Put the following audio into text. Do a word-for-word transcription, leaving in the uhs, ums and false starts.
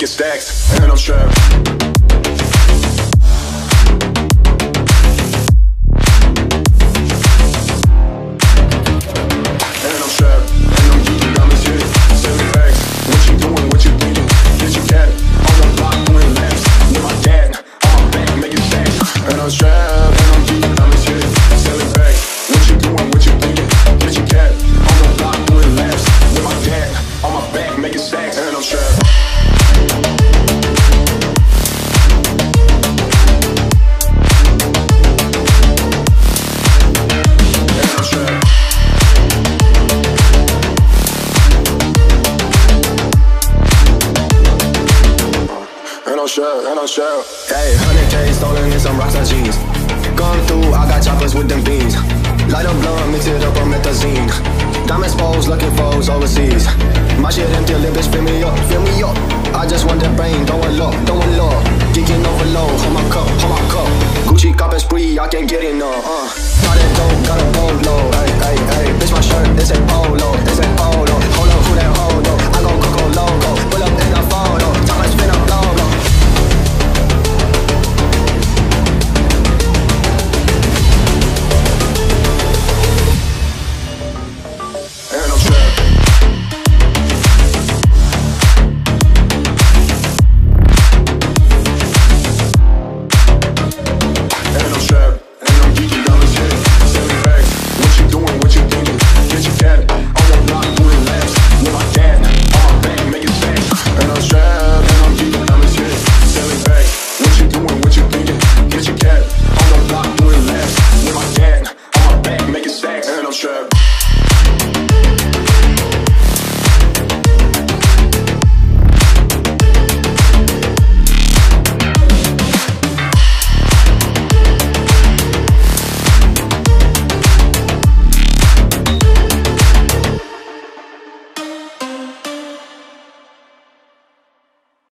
making stacks, and I'm strapped. And I'm sure. Hey, one hundred K stolen in some Rockstar jeans. Going through, I got choppers with them beans. Light up blunt, mix it up on methazine. Diamonds exposed, looking foes overseas. My shit empty, little bitch, fill me up, fill me up. I just want that brain, throwing low, throwing low. Geeking overload, hold my cup, hold my cup. Gucci cop and spree, I can't get enough, uh. Got that dope, got a boat,